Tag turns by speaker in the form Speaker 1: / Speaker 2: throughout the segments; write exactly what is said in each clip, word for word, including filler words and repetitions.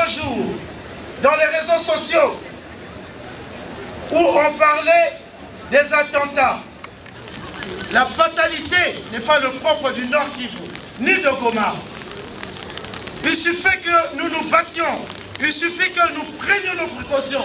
Speaker 1: jour dans les réseaux sociaux où on parlait des attentats. La fatalité n'est pas le propre du Nord Kivu, ni de Goma. Il suffit que nous nous battions, il suffit que nous prenions nos précautions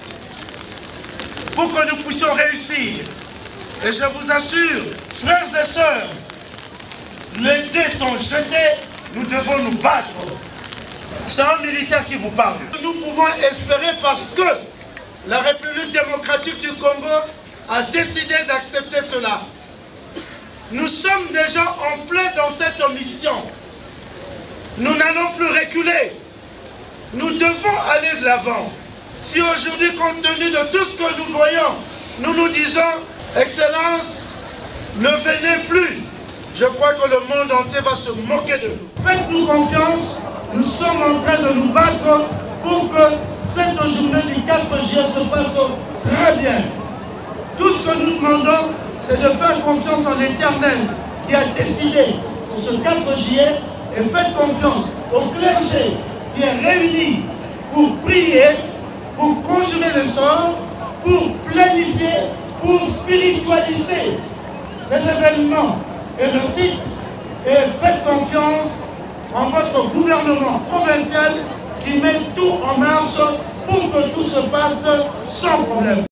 Speaker 1: pour que nous puissions réussir. Et je vous assure, frères et sœurs, les dés sont jetés, nous devons nous battre. C'est un militaire qui vous parle. Nous pouvons espérer parce que la République démocratique du Congo a décidé d'accepter cela. Nous sommes déjà en plein dans cette mission. Nous n'allons plus reculer. Nous devons aller de l'avant. Si aujourd'hui, compte tenu de tout ce que nous voyons, nous nous disons, Excellence, ne venez plus, je crois que le monde entier va se moquer de nous. Faites-nous confiance, nous sommes en train de nous battre pour que cette journée du quatre juillet se passe très bien. Tout ce que nous demandons, c'est de faire confiance en l'Éternel qui a décidé pour ce quatre juillet et faites confiance au clergé qui est réuni pour prier, pour conjurer le sort, pour planifier, pour spiritualiser les événements et le site. Et faites confiance en votre gouvernement provincial qui met tout en marche pour que tout se passe sans problème.